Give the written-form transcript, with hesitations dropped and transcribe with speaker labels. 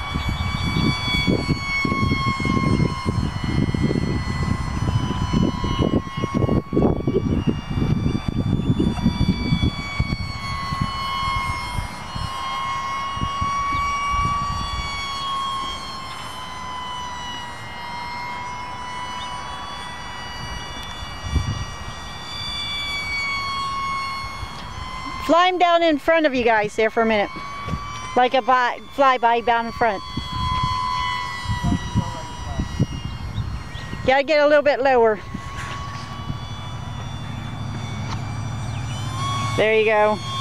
Speaker 1: Fly him down in front of you guys there for a minute. Like a flyby down in front. Gotta get a little bit lower. There you go.